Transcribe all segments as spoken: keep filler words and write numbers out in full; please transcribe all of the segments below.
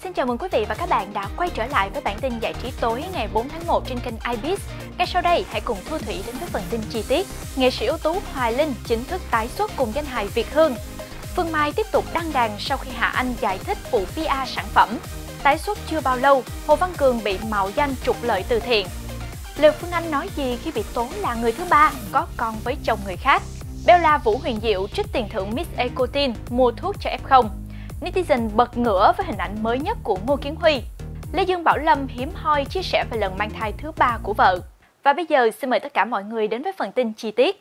Xin chào mừng quý vị và các bạn đã quay trở lại với bản tin giải trí tối ngày bốn tháng một trên kênh i bê i ét. Ngay sau đây, hãy cùng Thu Thủy đến với phần tin chi tiết. Nghệ sĩ ưu tú Hoài Linh chính thức tái xuất cùng danh hài Việt Hương. Phương Mai tiếp tục đăng đàn sau khi Hà Anh giải thích vụ pê e sản phẩm. Tái xuất chưa bao lâu, Hồ Văn Cường bị mạo danh trục lợi từ thiện. Lê Phương Anh nói gì khi bị tố là người thứ ba có con với chồng người khác? Bella Vũ Huyền Diệu trích tiền thưởng Miss Ecotin mua thuốc cho ép không. Netizen bật ngửa với hình ảnh mới nhất của Ngô Kiến Huy. Lê Dương Bảo Lâm hiếm hoi chia sẻ về lần mang thai thứ ba của vợ. Và bây giờ xin mời tất cả mọi người đến với phần tin chi tiết.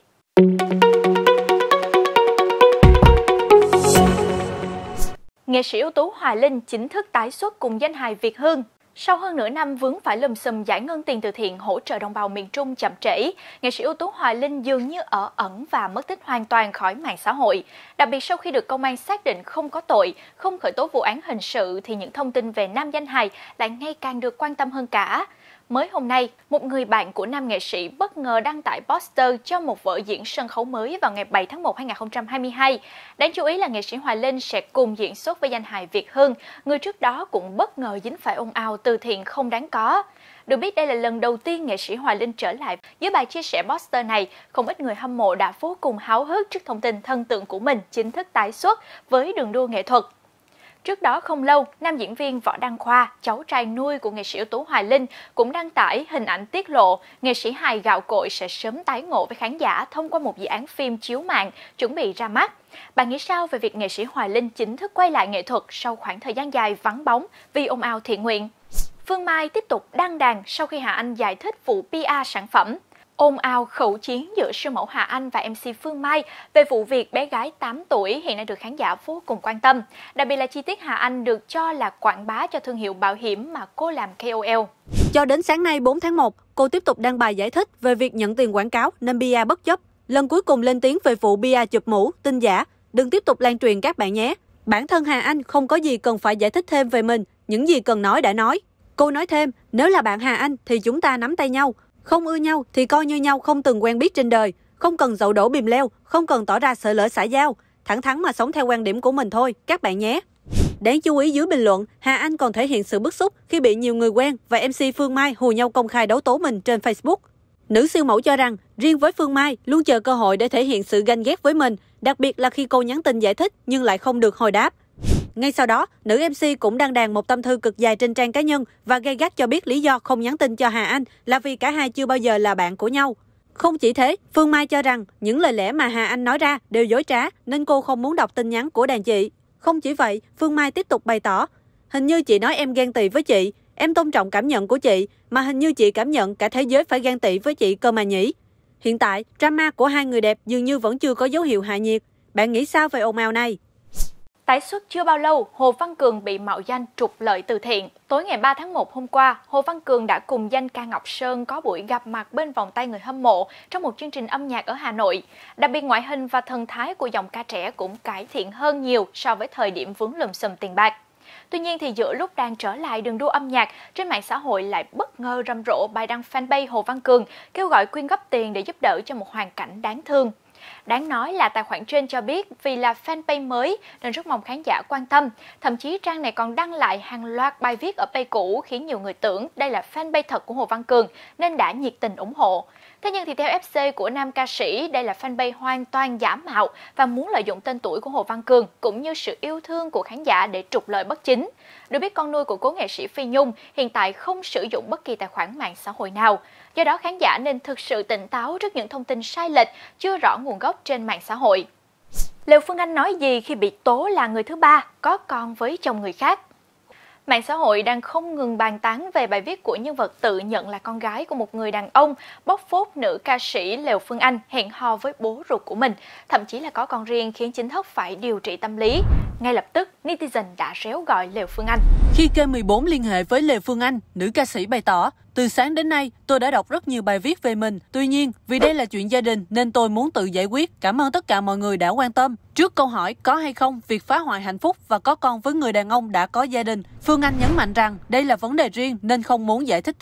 Nghệ sĩ ưu tú Hoài Linh chính thức tái xuất cùng danh hài Việt Hương. Sau hơn nửa năm vướng phải lùm xùm giải ngân tiền từ thiện hỗ trợ đồng bào miền Trung chậm trễ, nghệ sĩ ưu tú Hoài Linh dường như ở ẩn và mất tích hoàn toàn khỏi mạng xã hội. Đặc biệt sau khi được công an xác định không có tội, không khởi tố vụ án hình sự thì những thông tin về nam danh hài lại ngày càng được quan tâm hơn cả. Mới hôm nay, một người bạn của nam nghệ sĩ bất ngờ đăng tải poster cho một vở diễn sân khấu mới vào ngày bảy tháng một năm hai nghìn không trăm hai mươi hai. Đáng chú ý là nghệ sĩ Hoài Linh sẽ cùng diễn xuất với danh hài Việt Hương, người trước đó cũng bất ngờ dính phải ồn ào từ thiện không đáng có. Được biết đây là lần đầu tiên nghệ sĩ Hoài Linh trở lại. Dưới bài chia sẻ poster này, không ít người hâm mộ đã vô cùng háo hức trước thông tin thần tượng của mình chính thức tái xuất với đường đua nghệ thuật. Trước đó không lâu, nam diễn viên Võ Đăng Khoa, cháu trai nuôi của nghệ sĩ ưu tú Hoài Linh, cũng đăng tải hình ảnh tiết lộ nghệ sĩ hài gạo cội sẽ sớm tái ngộ với khán giả thông qua một dự án phim chiếu mạng chuẩn bị ra mắt. Bạn nghĩ sao về việc nghệ sĩ Hoài Linh chính thức quay lại nghệ thuật sau khoảng thời gian dài vắng bóng vì ồn ào thiện nguyện? Phương Mai tiếp tục đăng đàn sau khi Hà Anh giải thích vụ pê e sản phẩm. Ồn ào khẩu chiến giữa siêu mẫu Hà Anh và em xê Phương Mai về vụ việc bé gái tám tuổi hiện đang được khán giả vô cùng quan tâm. Đặc biệt là chi tiết Hà Anh được cho là quảng bá cho thương hiệu bảo hiểm mà cô làm ca o lờ. Cho đến sáng nay bốn tháng một, cô tiếp tục đăng bài giải thích về việc nhận tiền quảng cáo nên pê e bất chấp. Lần cuối cùng lên tiếng về vụ pê e chụp mũ, tin giả. Đừng tiếp tục lan truyền các bạn nhé. Bản thân Hà Anh không có gì cần phải giải thích thêm về mình, những gì cần nói đã nói. Cô nói thêm, nếu là bạn Hà Anh thì chúng ta nắm tay nhau. Không ưa nhau thì coi như nhau không từng quen biết trên đời, không cần dậu đổ bìm leo, không cần tỏ ra sợ lỡ xã giao, thẳng thắn mà sống theo quan điểm của mình thôi, các bạn nhé. Đáng chú ý dưới bình luận, Hà Anh còn thể hiện sự bức xúc khi bị nhiều người quen và em xê Phương Mai hù nhau công khai đấu tố mình trên Facebook. Nữ siêu mẫu cho rằng, riêng với Phương Mai luôn chờ cơ hội để thể hiện sự ganh ghét với mình, đặc biệt là khi cô nhắn tin giải thích nhưng lại không được hồi đáp. Ngay sau đó, nữ em xê cũng đăng đàn một tâm thư cực dài trên trang cá nhân và gay gắt cho biết lý do không nhắn tin cho Hà Anh là vì cả hai chưa bao giờ là bạn của nhau. Không chỉ thế, Phương Mai cho rằng những lời lẽ mà Hà Anh nói ra đều dối trá nên cô không muốn đọc tin nhắn của đàn chị. Không chỉ vậy, Phương Mai tiếp tục bày tỏ, hình như chị nói em ghen tị với chị, em tôn trọng cảm nhận của chị, mà hình như chị cảm nhận cả thế giới phải ghen tị với chị cơ mà nhỉ. Hiện tại, drama của hai người đẹp dường như vẫn chưa có dấu hiệu hạ nhiệt. Bạn nghĩ sao về ồn ào này? Tái xuất chưa bao lâu, Hồ Văn Cường bị mạo danh trục lợi từ thiện. Tối ngày ba tháng một hôm qua, Hồ Văn Cường đã cùng danh ca Ngọc Sơn có buổi gặp mặt bên vòng tay người hâm mộ trong một chương trình âm nhạc ở Hà Nội. Đặc biệt ngoại hình và thần thái của dòng ca trẻ cũng cải thiện hơn nhiều so với thời điểm vướng lùm xùm tiền bạc. Tuy nhiên thì giữa lúc đang trở lại đường đua âm nhạc, trên mạng xã hội lại bất ngờ rầm rộ bài đăng fanpage Hồ Văn Cường kêu gọi quyên góp tiền để giúp đỡ cho một hoàn cảnh đáng thương. Đáng nói là tài khoản trên cho biết vì là fanpage mới nên rất mong khán giả quan tâm. Thậm chí trang này còn đăng lại hàng loạt bài viết ở page cũ khiến nhiều người tưởng đây là fanpage thật của Hồ Văn Cường nên đã nhiệt tình ủng hộ. Thế nhưng thì theo ép xê của nam ca sĩ, đây là fanpage hoàn toàn giả mạo và muốn lợi dụng tên tuổi của Hồ Văn Cường cũng như sự yêu thương của khán giả để trục lợi bất chính. Được biết con nuôi của cố nghệ sĩ Phi Nhung hiện tại không sử dụng bất kỳ tài khoản mạng xã hội nào. Do đó khán giả nên thực sự tỉnh táo trước những thông tin sai lệch, chưa rõ nguồn gốc trên mạng xã hội. Lê Phương Anh nói gì khi bị tố là người thứ ba có con với chồng người khác? Mạng xã hội đang không ngừng bàn tán về bài viết của nhân vật tự nhận là con gái của một người đàn ông bóc phốt nữ ca sĩ Lê Phương Anh hẹn hò với bố ruột của mình, thậm chí là có con riêng khiến chính thức phải điều trị tâm lý. Ngay lập tức, netizen đã réo gọi Lê Phương Anh. Khi kênh mười bốn liên hệ với Lê Phương Anh, nữ ca sĩ bày tỏ, từ sáng đến nay tôi đã đọc rất nhiều bài viết về mình. Tuy nhiên, vì đây là chuyện gia đình nên tôi muốn tự giải quyết. Cảm ơn tất cả mọi người đã quan tâm. Trước câu hỏi có hay không việc phá hoại hạnh phúc và có con với người đàn ông đã có gia đình, Phương Anh nhấn mạnh rằng đây là vấn đề riêng nên không muốn giải thích thêm.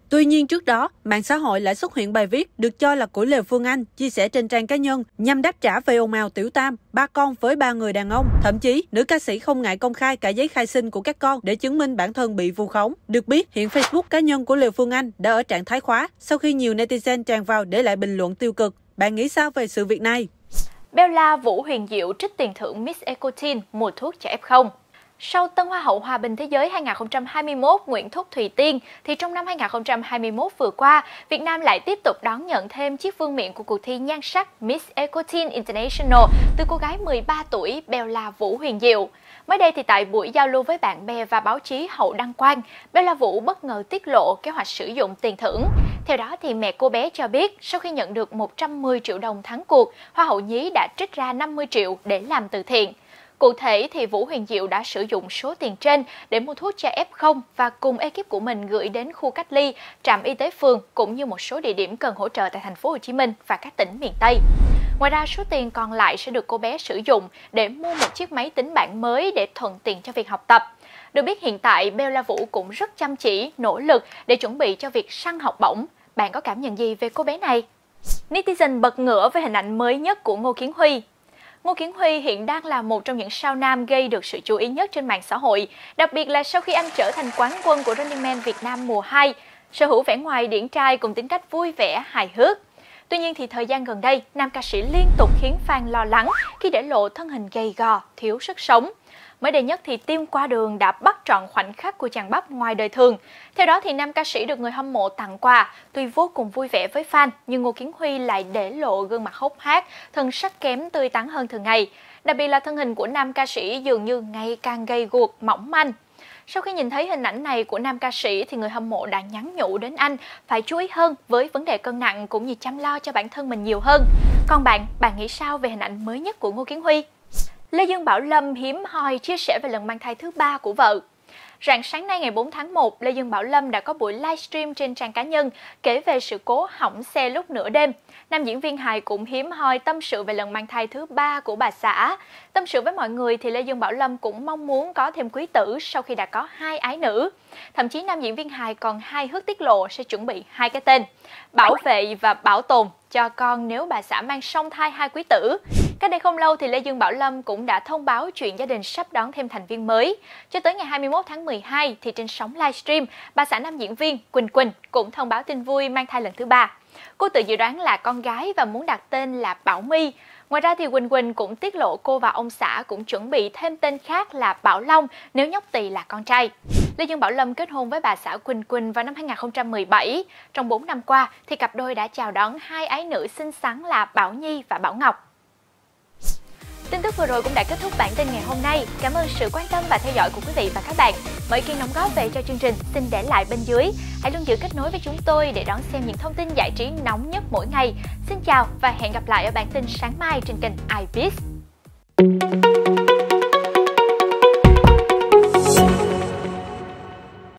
Tuy nhiên trước đó, mạng xã hội lại xuất hiện bài viết được cho là của Lê Phương Anh chia sẻ trên trang cá nhân nhằm đáp trả về ồn ào tiểu tam, ba con với ba người đàn ông. Thậm chí, nữ ca sĩ không ngại công khai cả giấy khai sinh của các con để chứng minh bản thân bị vu khống. Được biết, hiện Facebook cá nhân của Lê Phương Anh đã ở trạng thái khóa sau khi nhiều netizen tràn vào để lại bình luận tiêu cực. Bạn nghĩ sao về sự việc này? Bella Vũ Huyền Diệu trích tiền thưởng Miss Eco Teen mua thuốc cho ép không. Sau Tân Hoa hậu Hòa bình Thế giới hai không hai mốt Nguyễn Thúc Thùy Tiên, thì trong năm hai không hai mốt vừa qua, Việt Nam lại tiếp tục đón nhận thêm chiếc vương miện của cuộc thi nhan sắc Miss Eco Teen International từ cô gái mười ba tuổi Bella Vũ Huyền Diệu. Mới đây thì tại buổi giao lưu với bạn bè và báo chí hậu đăng quang, Bella Vũ bất ngờ tiết lộ kế hoạch sử dụng tiền thưởng. Theo đó thì mẹ cô bé cho biết sau khi nhận được một trăm mười triệu đồng thắng cuộc, Hoa hậu nhí đã trích ra năm mươi triệu để làm từ thiện. Cụ thể thì Vũ Huyền Diệu đã sử dụng số tiền trên để mua thuốc cho ép không và cùng ekip của mình gửi đến khu cách ly, trạm y tế phường cũng như một số địa điểm cần hỗ trợ tại thành phố Hồ Chí Minh và các tỉnh miền Tây. Ngoài ra, số tiền còn lại sẽ được cô bé sử dụng để mua một chiếc máy tính bảng mới để thuận tiện cho việc học tập. Được biết hiện tại Bella Vũ cũng rất chăm chỉ, nỗ lực để chuẩn bị cho việc săn học bổng. Bạn có cảm nhận gì về cô bé này? Netizen bật ngửa với hình ảnh mới nhất của Ngô Kiến Huy. Ngô Kiến Huy hiện đang là một trong những sao nam gây được sự chú ý nhất trên mạng xã hội, đặc biệt là sau khi anh trở thành quán quân của Running Man Việt Nam mùa hai, sở hữu vẻ ngoài điển trai cùng tính cách vui vẻ, hài hước. Tuy nhiên thì thời gian gần đây, nam ca sĩ liên tục khiến fan lo lắng khi để lộ thân hình gầy gò, thiếu sức sống. Mới đây nhất thì Tim Qua Đường đã bắt trọn khoảnh khắc của chàng bắp ngoài đời thường. Theo đó thì nam ca sĩ được người hâm mộ tặng quà. Tuy vô cùng vui vẻ với fan, nhưng Ngô Kiến Huy lại để lộ gương mặt hốc hác, thân sắc kém tươi tắn hơn thường ngày. Đặc biệt là thân hình của nam ca sĩ dường như ngày càng gầy guộc, mỏng manh. Sau khi nhìn thấy hình ảnh này của nam ca sĩ thì người hâm mộ đã nhắn nhủ đến anh phải chú ý hơn với vấn đề cân nặng cũng như chăm lo cho bản thân mình nhiều hơn. Còn bạn, bạn nghĩ sao về hình ảnh mới nhất của Ngô Kiến Huy? Lê Dương Bảo Lâm hiếm hoi chia sẻ về lần mang thai thứ ba của vợ. Rạng sáng nay ngày bốn tháng một, Lê Dương Bảo Lâm đã có buổi livestream trên trang cá nhân kể về sự cố hỏng xe lúc nửa đêm. Nam diễn viên hài cũng hiếm hoi tâm sự về lần mang thai thứ ba của bà xã. Tâm sự với mọi người thì Lê Dương Bảo Lâm cũng mong muốn có thêm quý tử sau khi đã có hai ái nữ. Thậm chí nam diễn viên hài còn hài hước tiết lộ sẽ chuẩn bị hai cái tên: bảo vệ và bảo tồn cho con nếu bà xã mang song thai hai quý tử. Cách đây không lâu thì Lê Dương Bảo Lâm cũng đã thông báo chuyện gia đình sắp đón thêm thành viên mới. Cho tới ngày hai mươi mốt tháng mười hai thì trên sóng livestream, bà xã nam diễn viên Quỳnh Quỳnh cũng thông báo tin vui mang thai lần thứ ba. Cô tự dự đoán là con gái và muốn đặt tên là Bảo My. Ngoài ra thì Quỳnh Quỳnh cũng tiết lộ cô và ông xã cũng chuẩn bị thêm tên khác là Bảo Long nếu nhóc tỳ là con trai. Lê Dương Bảo Lâm kết hôn với bà xã Quỳnh Quỳnh vào năm hai không một bảy. Trong bốn năm qua thì cặp đôi đã chào đón hai ái nữ xinh xắn là Bảo Nhi và Bảo Ngọc. Tin tức vừa rồi cũng đã kết thúc bản tin ngày hôm nay. Cảm ơn sự quan tâm và theo dõi của quý vị và các bạn. Mọi ý kiến đóng góp về cho chương trình xin để lại bên dưới. Hãy luôn giữ kết nối với chúng tôi để đón xem những thông tin giải trí nóng nhất mỗi ngày. Xin chào và hẹn gặp lại ở bản tin sáng mai trên kênh i bê i ét.